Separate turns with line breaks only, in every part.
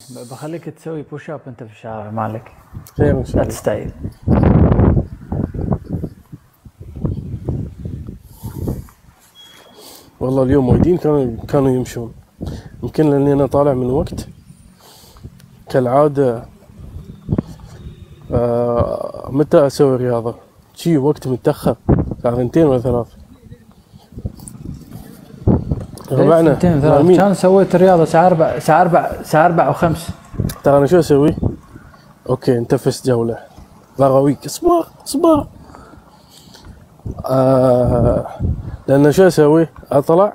بخليك تسوي بوش اب انت في الشارع مالك.
خير ان شاء
لا
الله.
تستعيل.
والله اليوم وايدين كانوا يمشون، يمكن لاني انا طالع من وقت كالعادة. متى اسوي رياضة؟ شي وقت متأخر، ساعة 2 ولا 3. ربعنا
كان سويت الرياضة الساعة 4 و5.
ترى انا شو اسوي؟ اوكي نتفس جولة ضغويك، اصبر لان شو اسوي؟ اطلع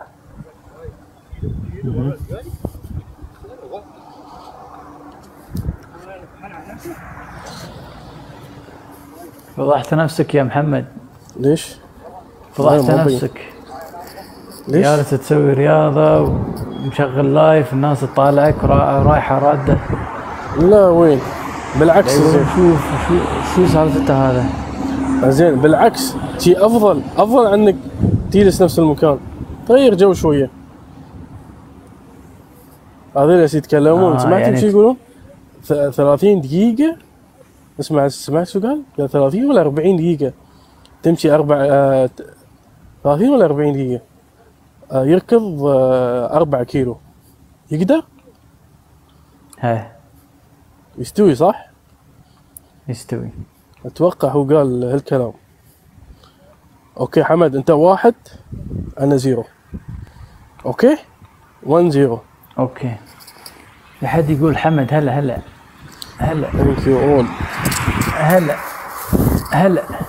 فضحت نفسك يا محمد.
ليش؟
فضحت نفسك.
ليش؟
جالس تسوي رياضة ومشغل لايف، الناس تطالعك رايحة رادة.
لا وين؟ بالعكس. زين
شو سالفته هذا؟
زين بالعكس، شي افضل عنك تجلس نفس المكان، تغير جو شويه. هذول يتكلمون سمعتهم يعني شو يقولون؟ 30 دقيقة. سمعت شو قال؟ قال 30 ولا 40 دقيقة تمشي 30 ولا 40 دقيقة يركض 4 كيلو. يقدر؟
هاي
يستوي صح؟
يستوي.
اتوقع هو قال هالكلام. اوكي حمد انت 1 انا 0. اوكي 1-0.
اوكي. لحد يقول حمد هلا.
ثانك يو اول.
هلا